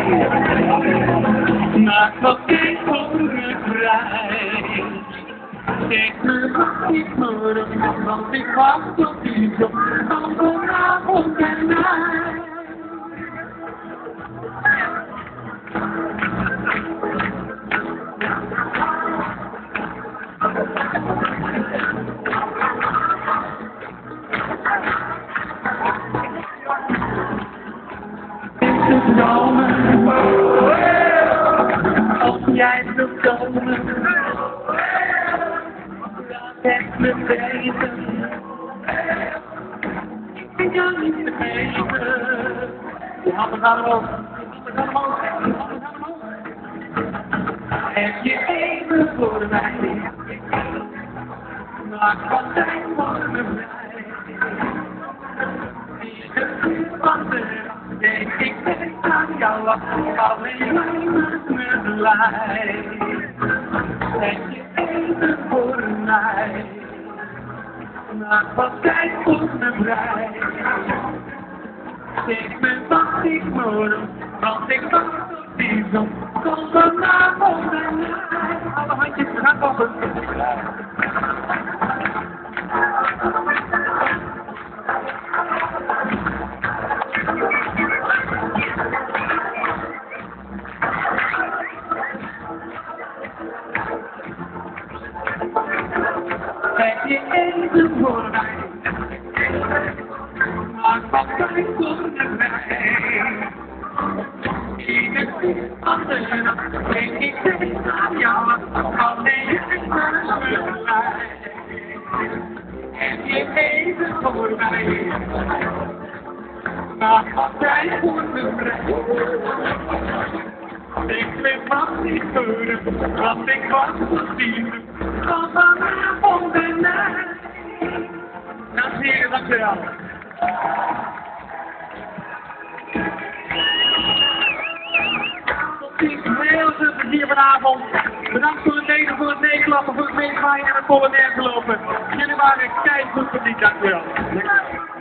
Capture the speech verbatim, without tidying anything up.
Maar nog niet onbevrijd. Ik me wacht niet meer, want ik wacht op die zon van vanavond en nacht. Genomen, als jij wilt komen, laat het me weten. Ik kan niet vergeten. De handen gaan omhoog, de handen gaan omhoog, de handen gaan omhoog. Heb je even voor mij, maak van tijd voor me blij. Die de van de denk ik denk aan jou, alleen met me blij. Heb je even voor mij, maak van tijd voor me blij. Ik ben wat ik moet, want ik wacht op die zon. Kom vanavond en nacht. Alle handjes gaan open. Heb je even voor mij, maak wat tijd voor mij. Ieder van de nacht denk ik steeds aan jou, alleen jij maakt me blij. Heb je even voor mij, maak wat tijd voor mij. Ik ben wat niet voor, want ik wacht op die van vanavond en nacht. Dames en heren, dankjewel. Tot ziens, heel veel plezier vanavond. Bedankt voor het delen, voor het meeklappen, voor het meegaaien en het Polonaise lopen. Jullie waren keigoed publiek, dankjewel.